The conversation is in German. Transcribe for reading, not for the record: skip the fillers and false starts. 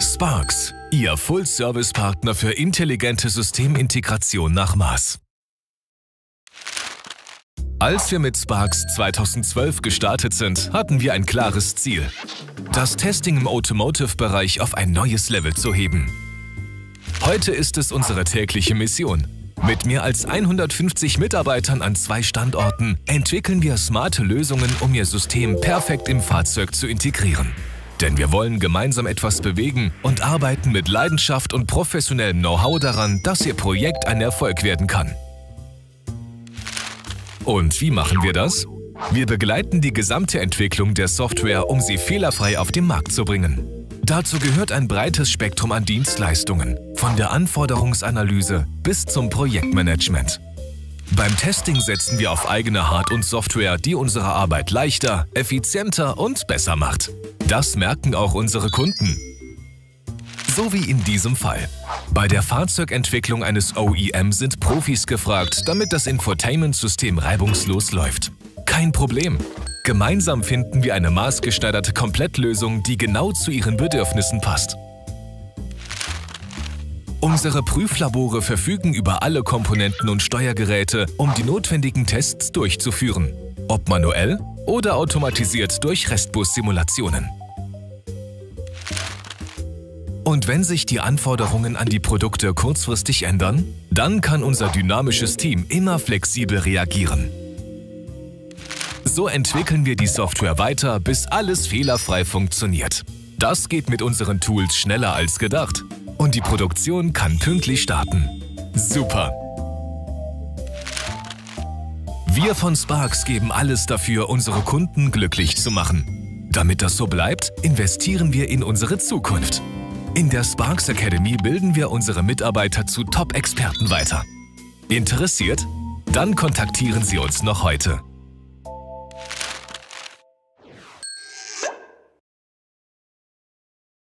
Sparx, Ihr Full-Service-Partner für intelligente Systemintegration nach Maß. Als wir mit Sparx 2012 gestartet sind, hatten wir ein klares Ziel: das Testing im Automotive-Bereich auf ein neues Level zu heben. Heute ist es unsere tägliche Mission. Mit mehr als 150 Mitarbeitern an 2 Standorten entwickeln wir smarte Lösungen, um Ihr System perfekt im Fahrzeug zu integrieren. Denn wir wollen gemeinsam etwas bewegen und arbeiten mit Leidenschaft und professionellem Know-how daran, dass Ihr Projekt ein Erfolg werden kann. Und wie machen wir das? Wir begleiten die gesamte Entwicklung der Software, um sie fehlerfrei auf den Markt zu bringen. Dazu gehört ein breites Spektrum an Dienstleistungen, von der Anforderungsanalyse bis zum Projektmanagement. Beim Testing setzen wir auf eigene Hard- und Software, die unsere Arbeit leichter, effizienter und besser macht. Das merken auch unsere Kunden. So wie in diesem Fall. Bei der Fahrzeugentwicklung eines OEM sind Profis gefragt, damit das Infotainment-System reibungslos läuft. Kein Problem. Gemeinsam finden wir eine maßgeschneiderte Komplettlösung, die genau zu Ihren Bedürfnissen passt. Unsere Prüflabore verfügen über alle Komponenten und Steuergeräte, um die notwendigen Tests durchzuführen. Ob manuell oder automatisiert durch Restbus-Simulationen. Und wenn sich die Anforderungen an die Produkte kurzfristig ändern, dann kann unser dynamisches Team immer flexibel reagieren. So entwickeln wir die Software weiter, bis alles fehlerfrei funktioniert. Das geht mit unseren Tools schneller als gedacht. Und die Produktion kann pünktlich starten. Super! Wir von Sparx geben alles dafür, unsere Kunden glücklich zu machen. Damit das so bleibt, investieren wir in unsere Zukunft. In der Sparx Academy bilden wir unsere Mitarbeiter zu Top-Experten weiter. Interessiert? Dann kontaktieren Sie uns noch heute.